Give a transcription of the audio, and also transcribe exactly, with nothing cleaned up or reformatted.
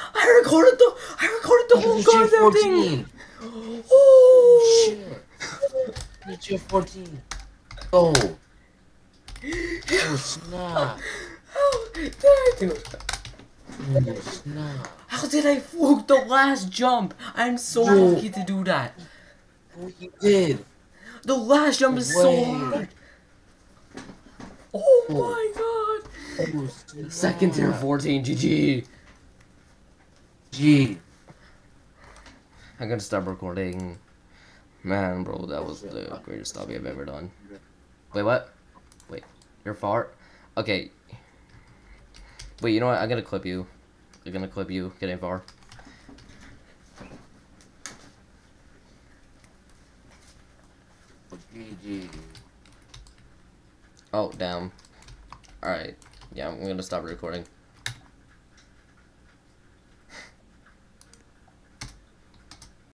I recorded the I recorded the whole goddamn thing. Oh Oh shit! It's your fourteen. Oh. Oh snap! How did I do that? Oh snap! How did I fluke the last jump? I'm so No. lucky to do that. Oh, you did. The last jump No is so way. hard. Oh Oh. my god. Oh snap! Second tier fourteen, G G. G. I'm gonna stop recording. Man, bro, that was the greatest hobby I've ever done. Wait, what? Wait, you're far? Okay. Wait, you know what? I'm gonna clip you. I'm gonna clip you getting far. G G. Oh, damn. Alright. Yeah, I'm gonna stop recording.